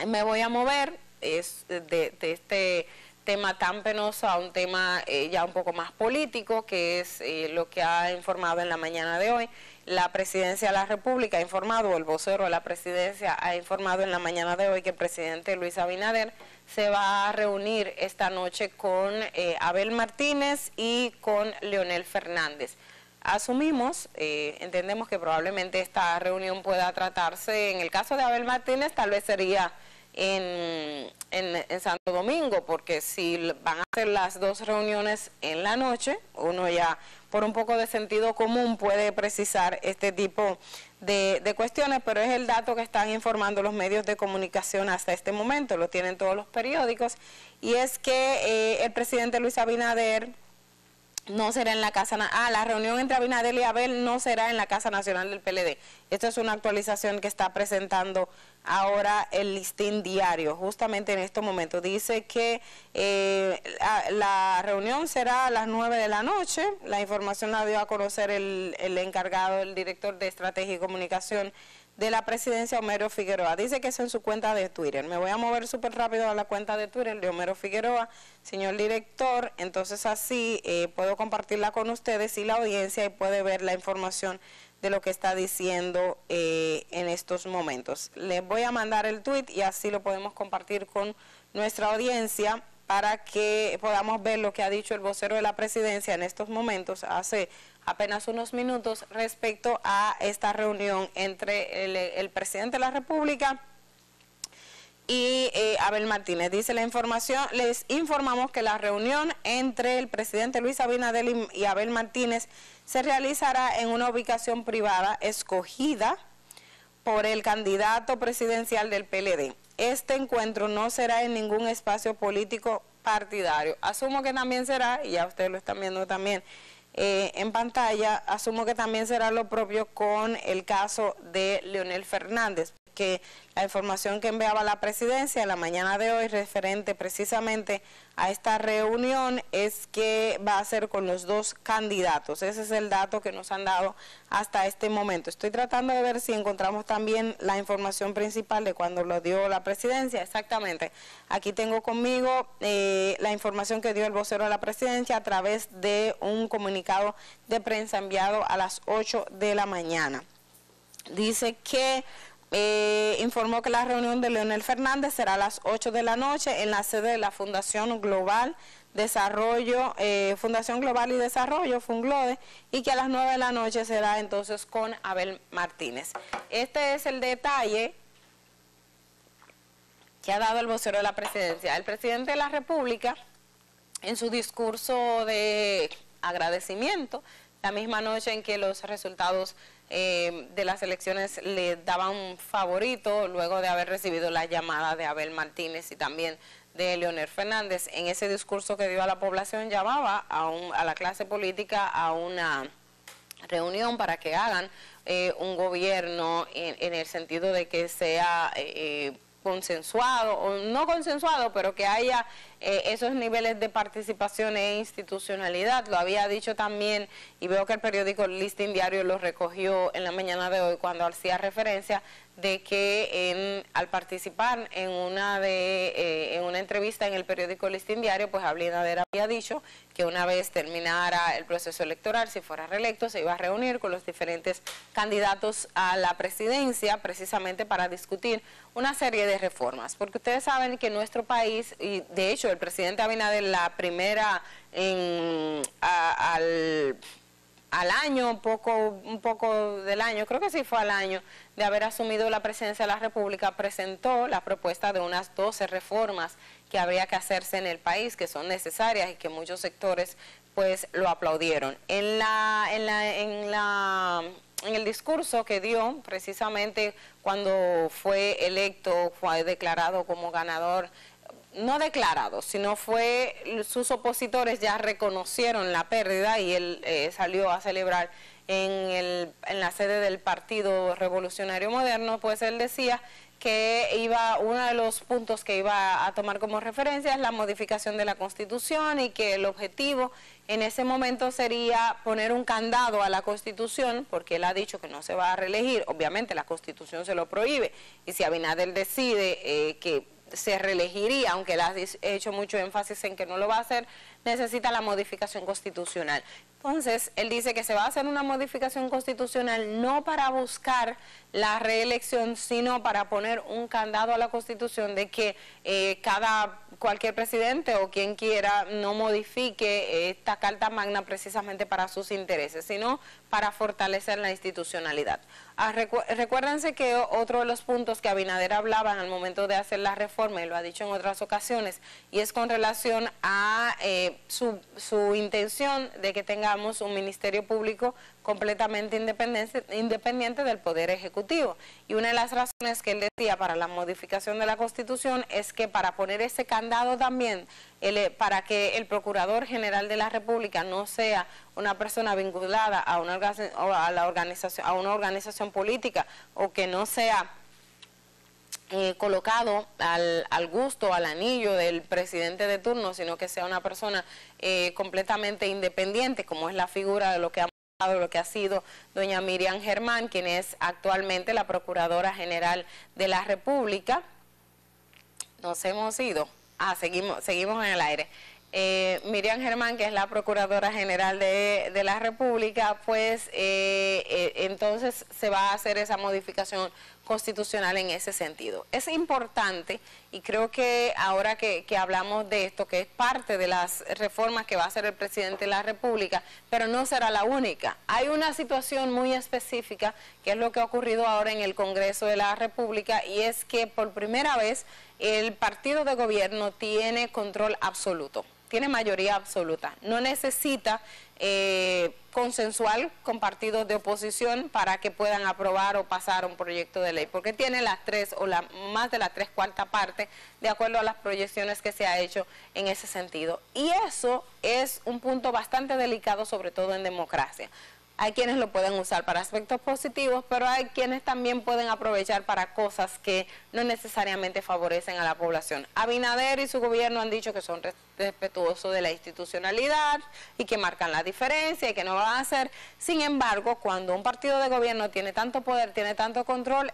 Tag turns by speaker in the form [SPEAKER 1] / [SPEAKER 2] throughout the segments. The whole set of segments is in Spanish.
[SPEAKER 1] me voy a mover de este tema tan penoso a un tema ya un poco más político, que es lo que ha informado en la mañana de hoy. La Presidencia de la República ha informado, o el vocero de la Presidencia ha informado en la mañana de hoy que el presidente Luis Abinader se va a reunir esta noche con Abel Martínez y con Leonel Fernández. Asumimos, entendemos que probablemente esta reunión pueda tratarse, en el caso de Abel Martínez tal vez sería en Santo Domingo, porque si van a hacer las dos reuniones en la noche, uno ya por un poco de sentido común puede precisar este tipo de cuestiones, pero es el dato que están informando los medios de comunicación hasta este momento, lo tienen todos los periódicos, y es que el presidente Luis Abinader no será en la Casa Nacional. La reunión entre Abinader y Abel no será en la Casa Nacional del PLD. Esto es una actualización que está presentando ahora el Listín Diario, justamente en estos momentos. Dice que la reunión será a las 9 de la noche. La información la dio a conocer el encargado, el director de Estrategia y Comunicación de la Presidencia, Homero Figueroa. Dice que es en su cuenta de Twitter. Me voy a mover súper rápido a la cuenta de Twitter de Homero Figueroa, señor director. Entonces así puedo compartirla con ustedes y la audiencia, y puede ver la información de lo que está diciendo en estos momentos. Les voy a mandar el tweet y así lo podemos compartir con nuestra audiencia para que podamos ver lo que ha dicho el vocero de la Presidencia en estos momentos, hace apenas unos minutos, respecto a esta reunión entre el presidente de la República y Abel Martínez. Dice la información: les informamos que la reunión entre el presidente Luis Abinader y Abel Martínez se realizará en una ubicación privada escogida por el candidato presidencial del PLD. Este encuentro no será en ningún espacio político partidario. Asumo que también será, y ya ustedes lo están viendo también en pantalla, asumo que también será lo propio con el caso de Leonel Fernández, que la información que enviaba la Presidencia en la mañana de hoy referente precisamente a esta reunión es que va a ser con los dos candidatos. Ese es el dato que nos han dado hasta este momento. Estoy tratando de ver si encontramos también la información principal de cuando lo dio la Presidencia. Exactamente, aquí tengo conmigo la información que dio el vocero de la Presidencia a través de un comunicado de prensa enviado a las 8 de la mañana. Dice que informó que la reunión de Leonel Fernández será a las 8 de la noche en la sede de la Fundación Global Desarrollo, Fundación Global y Desarrollo, FUNGLODE, y que a las 9 de la noche será entonces con Abel Martínez. Este es el detalle que ha dado el vocero de la Presidencia. El presidente de la República, en su discurso de agradecimiento, la misma noche en que los resultados de las elecciones le daban un favorito, luego de haber recibido la llamada de Abel Martínez y también de Leonel Fernández, en ese discurso que dio a la población llamaba a la clase política a una reunión para que hagan un gobierno en el sentido de que sea consensuado, o no consensuado, pero que haya esos niveles de participación e institucionalidad. Lo había dicho también, y veo que el periódico Listín Diario lo recogió en la mañana de hoy cuando hacía referencia de que al participar en una entrevista en el periódico Listín Diario, pues Abinader había dicho que una vez terminara el proceso electoral, si fuera reelecto, se iba a reunir con los diferentes candidatos a la presidencia precisamente para discutir una serie de reformas, porque ustedes saben que nuestro país, y de hecho el presidente Abinader la primera al año, un poco del año, creo que sí fue al año, de haber asumido la presidencia de la República, presentó la propuesta de unas 12 reformas que habría que hacerse en el país, que son necesarias y que muchos sectores pues lo aplaudieron. En el discurso que dio, precisamente cuando fue electo, fue declarado como ganador, no declarado, sino sus opositores ya reconocieron la pérdida y él salió a celebrar en la sede del Partido Revolucionario Moderno, pues él decía que uno de los puntos que iba a tomar como referencia es la modificación de la Constitución y que el objetivo en ese momento sería poner un candado a la Constitución, porque él ha dicho que no se va a reelegir. Obviamente la Constitución se lo prohíbe, y si Abinader decide que se reelegiría, aunque él ha hecho mucho énfasis en que no lo va a hacer, necesita la modificación constitucional. Entonces, él dice que se va a hacer una modificación constitucional no para buscar la reelección, sino para poner un candado a la Constitución de que cualquier presidente o quien quiera no modifique esta Carta Magna precisamente para sus intereses, sino para fortalecer la institucionalidad. Recuérdense que otro de los puntos que Abinader hablaba en el momento de hacer la reforma, y lo ha dicho en otras ocasiones, y es con relación a su intención de que tengamos un Ministerio Público completamente independiente del Poder Ejecutivo. Y una de las razones que él decía para la modificación de la Constitución es que para poner ese candado también, para que el Procurador General de la República no sea una persona vinculada a una organización política, o que no sea colocado al gusto, al anillo del presidente de turno, sino que sea una persona completamente independiente, como es la figura de lo que ha sido doña Miriam Germán, quien es actualmente la Procuradora General de la República. Nos hemos ido. Seguimos en el aire. Miriam Germán, que es la Procuradora General de la República, pues entonces se va a hacer esa modificación constitucional en ese sentido. Es importante, y creo que ahora que hablamos de esto, que es parte de las reformas que va a hacer el presidente de la República, pero no será la única. Hay una situación muy específica, que es lo que ha ocurrido ahora en el Congreso de la República, y es que por primera vez el partido de gobierno tiene control absoluto, tiene mayoría absoluta, no necesita consensual con partidos de oposición para que puedan aprobar o pasar un proyecto de ley, porque tiene las más de las 3/4 partes de acuerdo a las proyecciones que se ha hecho en ese sentido. Y eso es un punto bastante delicado, sobre todo en democracia. Hay quienes lo pueden usar para aspectos positivos, pero hay quienes también pueden aprovechar para cosas que no necesariamente favorecen a la población. Abinader y su gobierno han dicho que son respetuosos de la institucionalidad y que marcan la diferencia y que no van a hacer. Sin embargo, cuando un partido de gobierno tiene tanto poder, tiene tanto control,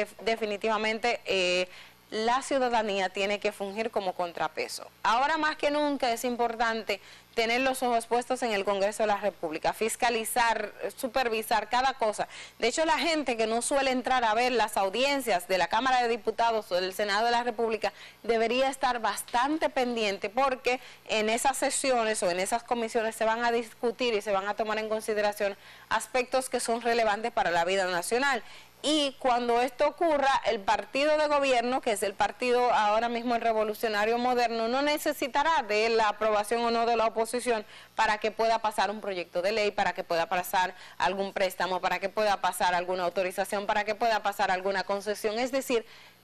[SPEAKER 1] definitivamente la ciudadanía tiene que fungir como contrapeso. Ahora más que nunca es importante tener los ojos puestos en el Congreso de la República, fiscalizar, supervisar cada cosa. De hecho, la gente que no suele entrar a ver las audiencias de la Cámara de Diputados o del Senado de la República debería estar bastante pendiente, porque en esas sesiones o en esas comisiones se van a discutir y se van a tomar en consideración aspectos que son relevantes para la vida nacional. Y cuando esto ocurra, el partido de gobierno, que es el partido ahora mismo el Revolucionario Moderno, no necesitará de la aprobación o no de la oposición para que pueda pasar un proyecto de ley, para que pueda pasar algún préstamo, para que pueda pasar alguna autorización, para que pueda pasar alguna concesión. Es decir,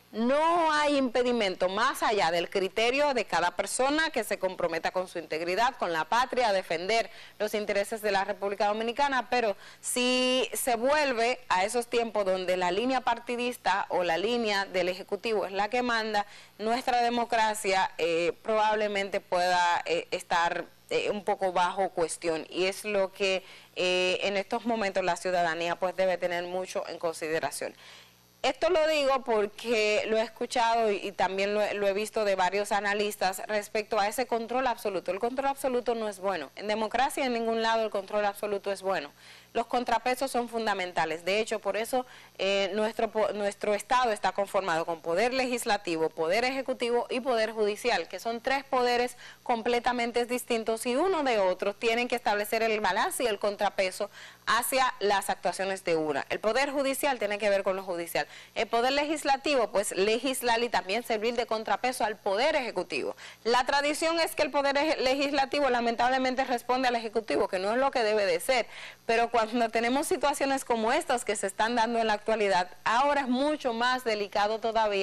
[SPEAKER 1] no hay impedimento más allá del criterio de cada persona que se comprometa con su integridad, con la patria, a defender los intereses de la República Dominicana. Pero si se vuelve a esos tiempos donde la línea partidista o la línea del Ejecutivo es la que manda, nuestra democracia probablemente pueda estar un poco bajo cuestión, y es lo que en estos momentos la ciudadanía pues debe tener mucho en consideración. Esto lo digo porque lo he escuchado y también lo he visto de varios analistas respecto a ese control absoluto. El control absoluto no es bueno. En democracia en ningún lado el control absoluto es bueno. Los contrapesos son fundamentales. De hecho, por eso nuestro Estado está conformado con poder legislativo, poder ejecutivo y poder judicial, que son tres poderes completamente distintos, y uno de otro tienen que establecer el balance y el contrapeso hacia las actuaciones de una. El poder judicial tiene que ver con lo judicial. El poder legislativo, pues legislar y también servir de contrapeso al poder ejecutivo. La tradición es que el poder legislativo lamentablemente responde al ejecutivo, que no es lo que debe de ser, pero cuando tenemos situaciones como estas que se están dando en la actualidad, ahora es mucho más delicado todavía,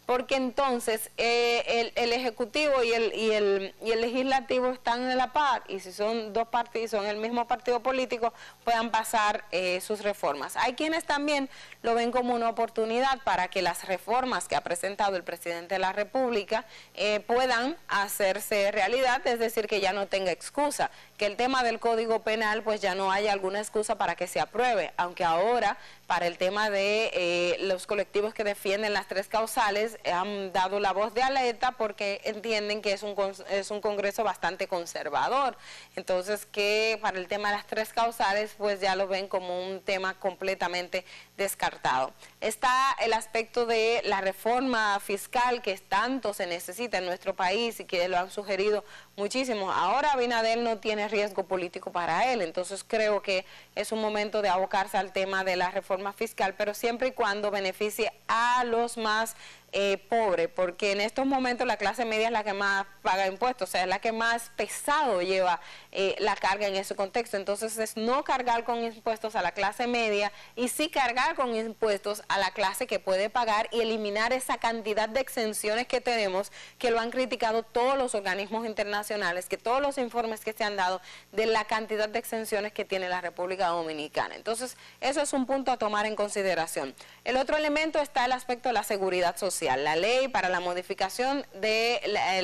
[SPEAKER 1] porque entonces el Ejecutivo y el Legislativo están a la par, y si son dos partidos, son el mismo partido político, puedan pasar sus reformas. Hay quienes también lo ven como una oportunidad para que las reformas que ha presentado el presidente de la República puedan hacerse realidad, es decir, que ya no tenga excusa, que el tema del Código Penal pues ya no haya alguna excusa para que se apruebe, aunque ahora para el tema de los colectivos que defienden las tres causales han dado la voz de alerta porque entienden que es un Congreso bastante conservador, entonces que para el tema de las tres causales pues ya lo ven como un tema completamente descartado. Está el aspecto de la reforma fiscal que tanto se necesita en nuestro país y que lo han sugerido muchísimo. Ahora Abinader no tiene riesgo político para él, entonces creo que es un momento de abocarse al tema de la reforma fiscal, pero siempre y cuando beneficie a los más pobres, porque en estos momentos la clase media es la que más paga impuestos, o sea, es la que más pesado lleva la carga en ese contexto. Entonces es no cargar con impuestos a la clase media y sí cargar con impuestos a la clase que puede pagar y eliminar esa cantidad de exenciones que tenemos, que lo han criticado todos los organismos internacionales, que todos los informes que se han dado de la cantidad de exenciones que tiene la República Dominicana. Entonces eso es un punto a tomar en consideración. El otro elemento está el aspecto de la seguridad social. La ley para la modificación de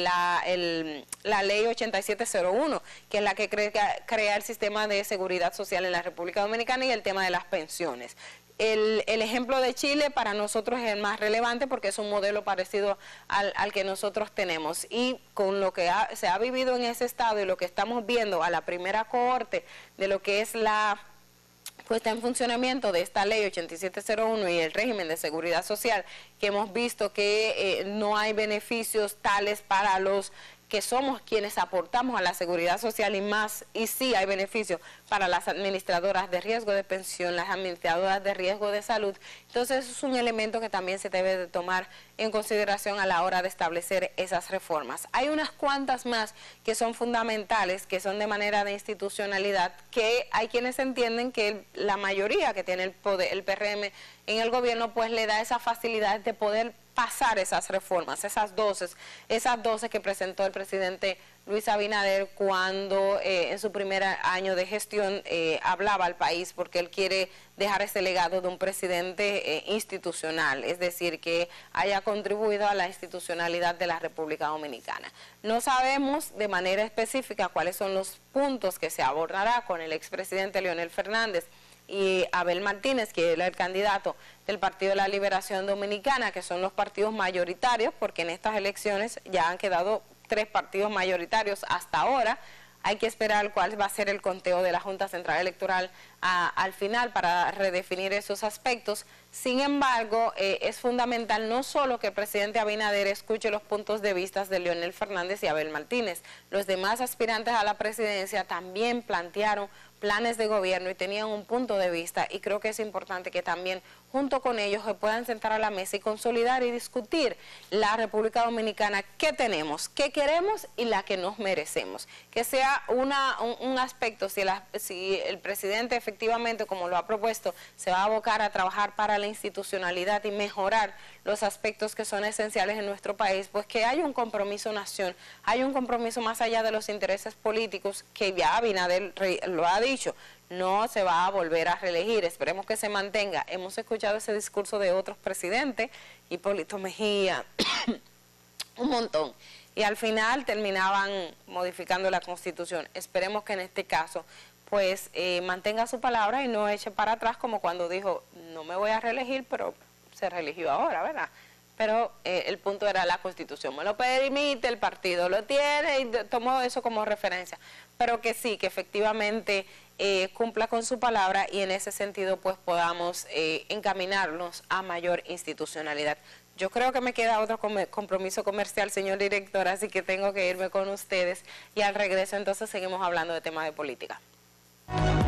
[SPEAKER 1] la ley 8701, que es la que crea el sistema de seguridad social en la República Dominicana, y el tema de las pensiones. El ejemplo de Chile para nosotros es el más relevante porque es un modelo parecido al que nosotros tenemos, y con lo que se ha vivido en ese estado y lo que estamos viendo a la primera cohorte de lo que es la puesta en funcionamiento de esta ley 8701 y el régimen de seguridad social, que hemos visto que no hay beneficios tales para los que somos quienes aportamos a la seguridad social, y sí hay beneficios para las administradoras de riesgo de pensión, las administradoras de riesgo de salud. Entonces es un elemento que también se debe de tomar en consideración a la hora de establecer esas reformas. Hay unas cuantas más que son fundamentales, que son de manera de institucionalidad, que hay quienes entienden que la mayoría que tiene el poder, el PRM en el gobierno, pues le da esa facilidad de poder pasar esas reformas, esas 12 que presentó el presidente Luis Abinader cuando en su primer año de gestión hablaba al país, porque él quiere dejar ese legado de un presidente institucional, es decir, que haya contribuido a la institucionalidad de la República Dominicana. No sabemos de manera específica cuáles son los puntos que se abordará con el expresidente Leonel Fernández y Abel Martínez, que era el candidato del Partido de la Liberación Dominicana, que son los partidos mayoritarios, porque en estas elecciones ya han quedado 3 partidos mayoritarios hasta ahora. Hay que esperar cuál va a ser el conteo de la Junta Central Electoral al final para redefinir esos aspectos. Sin embargo, es fundamental no solo que el presidente Abinader escuche los puntos de vista de Leonel Fernández y Abel Martínez. Los demás aspirantes a la presidencia también plantearon planes de gobierno y tenían un punto de vista, y creo que es importante que también junto con ellos se puedan sentar a la mesa y consolidar y discutir la República Dominicana, qué tenemos, qué queremos y la que nos merecemos. Que sea un aspecto, si el presidente efectivamente, como lo ha propuesto, se va a abocar a trabajar para la institucionalidad y mejorar los aspectos que son esenciales en nuestro país, pues que haya un compromiso nación, hay un compromiso más allá de los intereses políticos, que ya Abinader lo ha dicho, no se va a volver a reelegir, esperemos que se mantenga. Hemos escuchado ese discurso de otros presidentes, Hipólito Mejía, un montón, y al final terminaban modificando la Constitución. Esperemos que en este caso pues mantenga su palabra y no eche para atrás, como cuando dijo no me voy a reelegir, pero se reeligió ahora, ¿verdad? Pero el punto era la Constitución, me lo permite, el partido lo tiene, y tomó eso como referencia, pero que sí, que efectivamente cumpla con su palabra, y en ese sentido pues podamos encaminarnos a mayor institucionalidad. Yo creo que me queda otro compromiso comercial, señor director, así que tengo que irme con ustedes, y al regreso entonces seguimos hablando de temas de política.